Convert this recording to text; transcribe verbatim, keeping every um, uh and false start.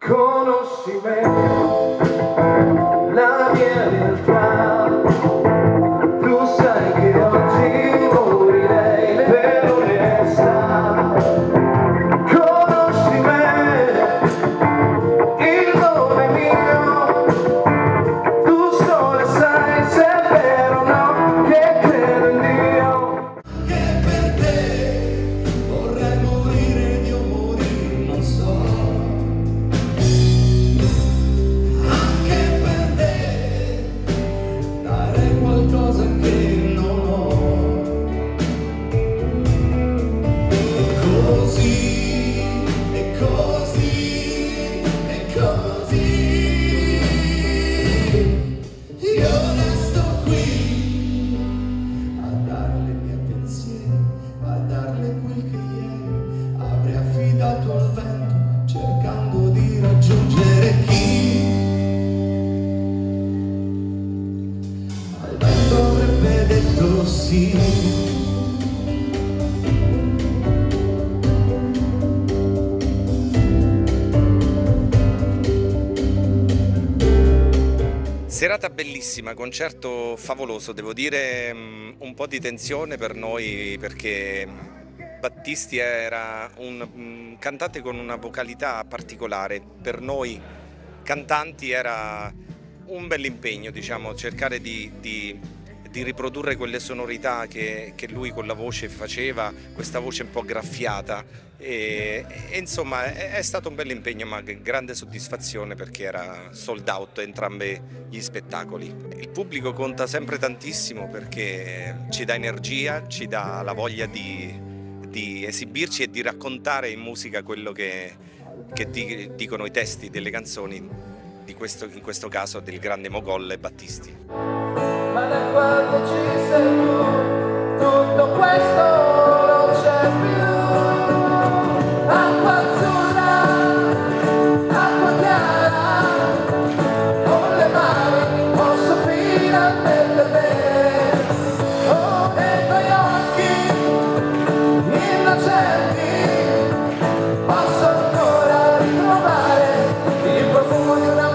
Conosci me, la mia realtà, tu sai che oggi morirei per onestà. Conosci me, il nome mio, tu solo sai se è vero o no che credo in Dio. Che per te vorrei morire, Dio morire, non so. Qualcosa che non ho, e così, e così, e così, io resto qui a darle i miei pensieri, a darle quel che ieri avrei affidato al vento, cercando di raggiungere chi. Avrebbe detto sì. Serata bellissima, concerto favoloso, devo dire, un po' di tensione per noi perché Battisti era un cantante con una vocalità particolare. Per noi cantanti era un bell'impegno, diciamo, cercare di, di, di riprodurre quelle sonorità che, che lui con la voce faceva, questa voce un po' graffiata e, e insomma è, è stato un bell'impegno, ma grande soddisfazione perché era sold out entrambi gli spettacoli. Il pubblico conta sempre tantissimo perché ci dà energia, ci dà la voglia di, di esibirci e di raccontare in musica quello che, che di, dicono i testi delle canzoni. Di questo, in questo caso del grande Mogol e Battisti. Ma da quando ci sei tu, tutto questo non c'è più. Acqua azzurra, acqua chiara, con le mani posso finalmente vedere. Oh, e i tuoi occhi innocenti posso ancora ritrovare il profumo di una